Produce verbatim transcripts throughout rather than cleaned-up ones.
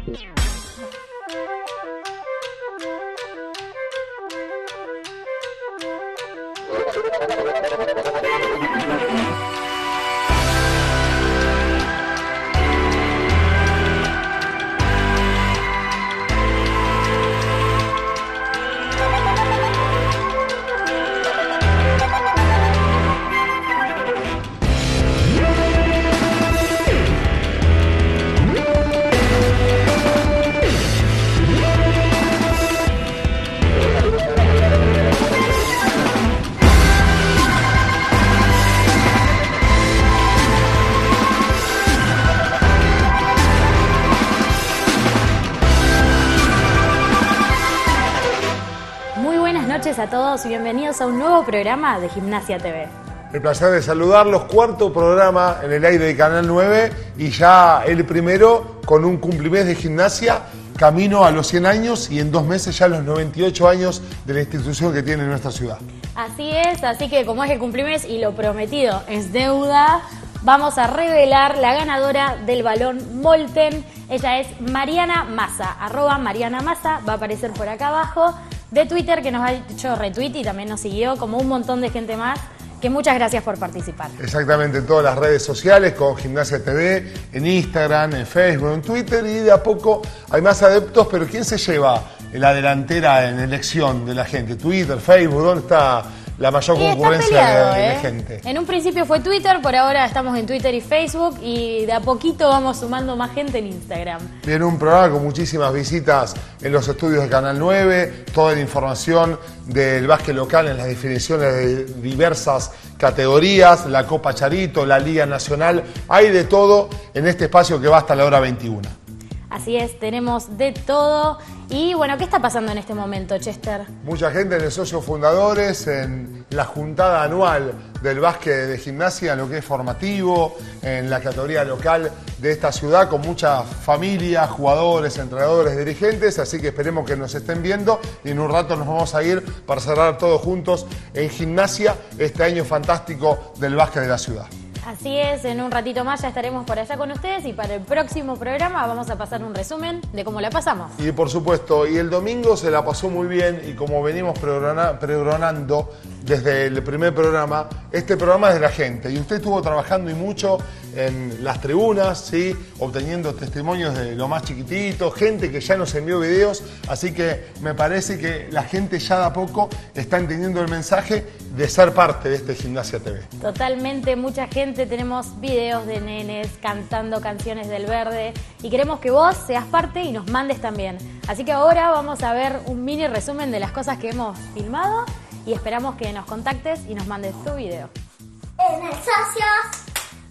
A todos y bienvenidos a un nuevo programa de Gimnasia T V. El placer de saludarlos, cuarto programa en el aire de Canal nueve y ya el primero con un cumplimés de Gimnasia, camino a los cien años y en dos meses ya los noventa y ocho años de la institución que tiene nuestra ciudad. Así es, así que como es el cumplimés y lo prometido es deuda, vamos a revelar la ganadora del balón Molten. Ella es Mariana Massa, arroba Mariana Massa, va a aparecer por acá abajo, de Twitter, que nos ha hecho retweet y también nos siguió, como un montón de gente más, que muchas gracias por participar. Exactamente, en todas las redes sociales, con Gimnasia T V, en Instagram, en Facebook, en Twitter, y de a poco hay más adeptos, pero ¿quién se lleva la delantera en elección de la gente? Twitter, Facebook, ¿dónde está la mayor y concurrencia peleado, de, ¿eh? de gente? En un principio fue Twitter, por ahora estamos en Twitter y Facebook y de a poquito vamos sumando más gente en Instagram. Viene un programa con muchísimas visitas en los estudios de Canal nueve, toda la información del básquet local en las definiciones de diversas categorías, la Copa Charito, la Liga Nacional, hay de todo en este espacio que va hasta la hora veintiuna. Así es, tenemos de todo. Y bueno, ¿qué está pasando en este momento, Chester? Mucha gente en el Socios Fundadores, en la juntada anual del básquet de Gimnasia, en lo que es formativo, en la categoría local de esta ciudad, con muchas familias, jugadores, entrenadores, dirigentes, así que esperemos que nos estén viendo y en un rato nos vamos a ir para cerrar todos juntos en Gimnasia este año fantástico del básquet de la ciudad. Así es, en un ratito más ya estaremos por allá con ustedes y para el próximo programa vamos a pasar un resumen de cómo la pasamos. Y por supuesto, y el domingo se la pasó muy bien y como venimos pregonando desde el primer programa, este programa es de la gente y usted estuvo trabajando y mucho en las tribunas, ¿sí? Obteniendo testimonios de lo más chiquitito, gente que ya nos envió videos, así que me parece que la gente ya de a poco está entendiendo el mensaje de ser parte de este Gimnasia T V. Totalmente, mucha gente, tenemos videos de nenes cantando canciones del Verde y queremos que vos seas parte y nos mandes también. Así que ahora vamos a ver un mini resumen de las cosas que hemos filmado y esperamos que nos contactes y nos mandes tu video. En el Socios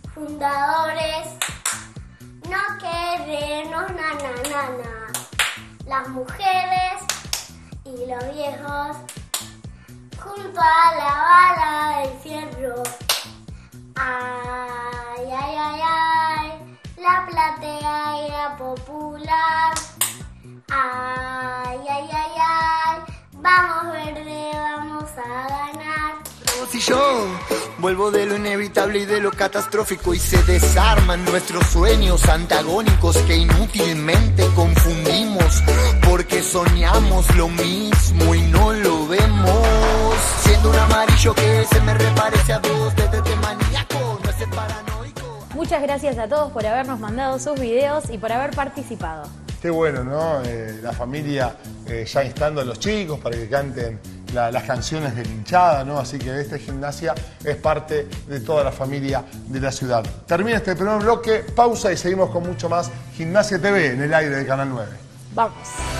Fundadores no queremos na na na na. Las mujeres y los viejos junto a la bala del fierro. Ay, ay, ay, ay, la platea y la popular. Ay, ay, ay, ay, vamos verde, vamos a ganar. Si yo vuelvo de lo inevitable y de lo catastrófico y se desarman nuestros sueños antagónicos que inútilmente confundimos porque soñamos lo mismo y no lo vemos. Siendo un amarillo que se me reparece a dos desde este maníaco, no es el paranoico. Muchas gracias a todos por habernos mandado sus videos y por haber participado. Qué bueno, ¿no? Eh, la familia eh, ya instando a los chicos para que canten la, las canciones de la hinchada, ¿no? Así que esta Gimnasia es parte de toda la familia de la ciudad. Termina este primer bloque, pausa y seguimos con mucho más Gimnasia T V en el aire de Canal nueve. Vamos.